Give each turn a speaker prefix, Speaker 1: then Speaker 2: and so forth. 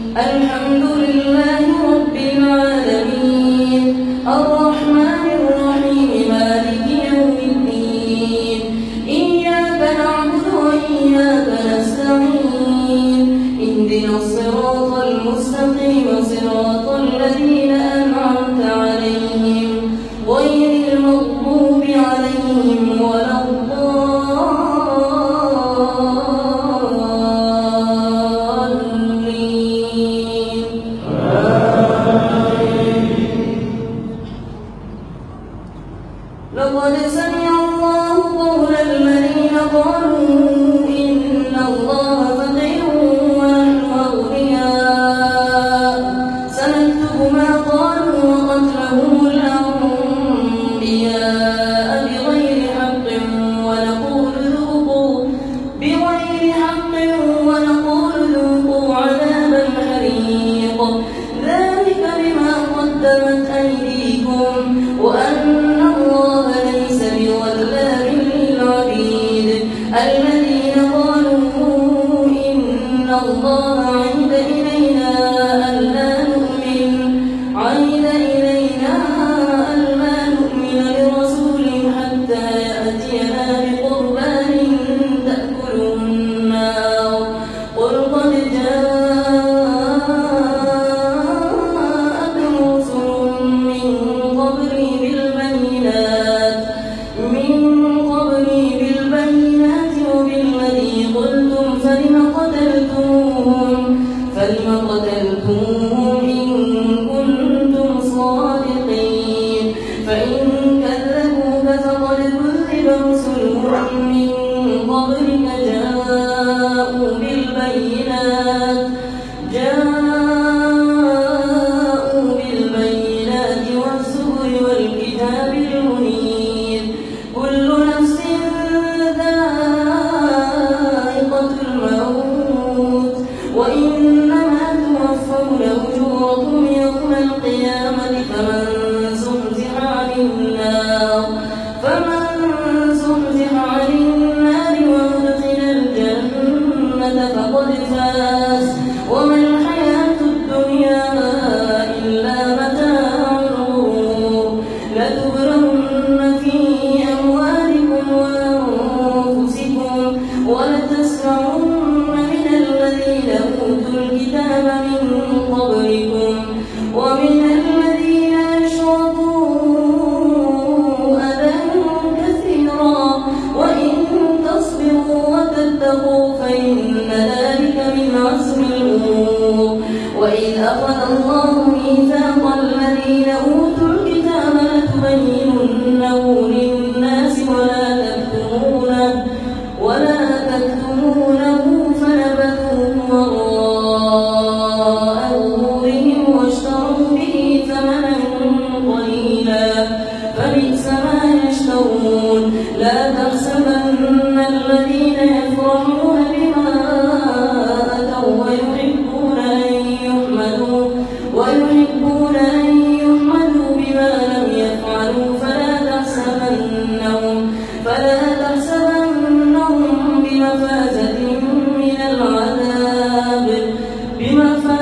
Speaker 1: الحمد لله رب العالمين الرحمن الرحيم مالك يوم الدين إياك نعبد وإياك نستعين اهدنا الصراط المستقيم صراط الذين أنعمت عليهم غير المغضوب عليهم ولا لقد سمع الله قول الذين قالوا إن الله فقير ونحن أغنياء سنكتب ما قالوا وقتلهم الأنبياء بغير حق ونقول ذوقوا عذاب الحريق ذلك بما قدمت أيديكم وأن الذين قالوا إن الله عهد إلينا ألا نؤمن لرسول حتى يأتينا بقربان تأكله النار قل قد جاءكم رسل من قبلي بالبينات قلتم فلم قتلتموهم إن كنتم صادقين فإن كذبوك فقد كذب رسل من قبلك جاءوا بالبينات والزبر والكتاب المنير كل نفس الموت وإنما توفون أجوركم يوم القيامة فمن زحزح عن النار وأدخل الجنة فقد فاز وما الحياة الدنيا إلا متاع الغرور لتبلغن في أموالكم وأنفسكم ولتسمعن من الذين أوتوا الكتاب من قبلكم ومن الذين أشركوا أذى كثيرا وإن تصبروا وتتقوا فإن ذلك من عزم الأمور وإذ أخذ الله ميثاق الذين أوتوا الكتاب لتبيننه للناس ولا تكتمونه فنبذوه وراء ظهورهم واشتروا به ثمنا قليلا فبئس ما يشترون لا تحسبن الذين يفرحون بما أتوا ويحبون أن يحمدوا بما لم يفعلوا فلا تحسبنهم بمفازة من العذاب